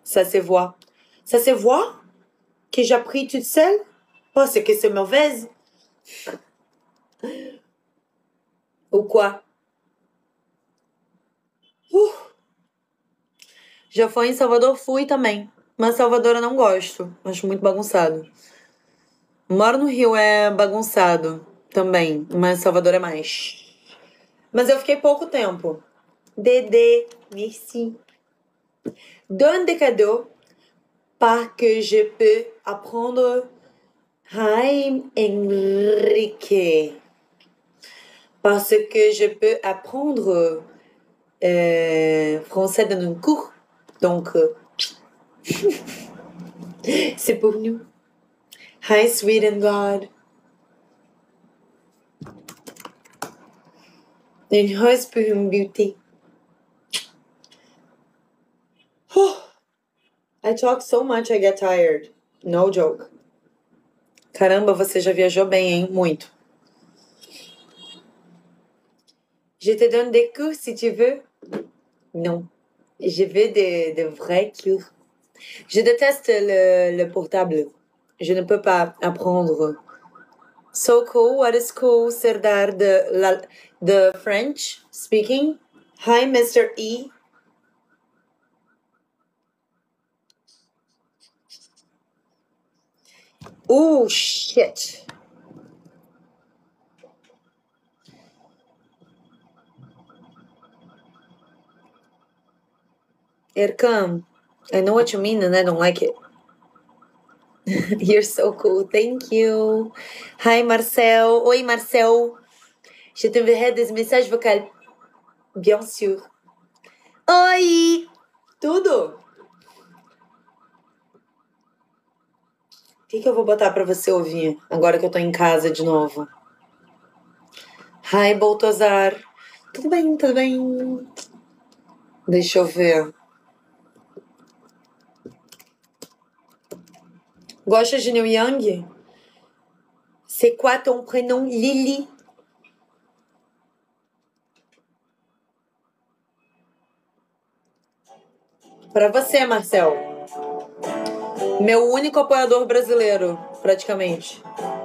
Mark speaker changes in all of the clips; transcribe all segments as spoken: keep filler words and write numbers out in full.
Speaker 1: Ça se voit. Ça se voit que j'ai appris toute seule? Parce que c'est mauvaise. Ou quoi? Uh. Já foi em Salvador? Fui também. Mas Salvador eu não gosto. Acho muito bagunçado. Moro no Rio, é bagunçado também. Mas Salvador é mais. Mas eu fiquei pouco tempo. Dédé, merci. Donne des cadeaux parce que je peux apprendre Hi Enrique. Parce que je peux apprendre euh, français dans un cours. Donc, euh, c'est pour nous. Hi, sweet and God. Une rose pour une beauty. I talk so much I get tired. No joke. Caramba, você já viajou bem, hein? Muito. Je te donne des cours si tu veux. Non. Je veux des, des vrais cours. Je déteste le, le portable. Je ne peux pas apprendre. So cool. What is cool, Serdar, the, la, the French speaking? Hi, Mister E. Oh, shit. Erkam, I know what you mean and I don't like it. You're so cool. Thank you. Hi, Marcel. Oi, Marcel. Je t'enverrai des messages vocaux. Bien sûr. Oi! Tudo? O que, que eu vou botar pra você ouvir agora que eu tô em casa de novo? Hi, Baltazar. Tudo bem, tudo bem. Deixa eu ver. Gosta de Neil Young? C'est quoi ton prénom, Lily? Pra você, Marcel. Meu único apoiador brasileiro, praticamente.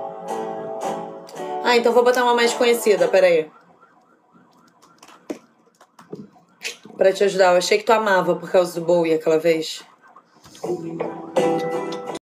Speaker 1: Ah, então vou botar uma mais conhecida, peraí. Pra te ajudar. Eu achei que tu amava por causa do Bowie aquela vez.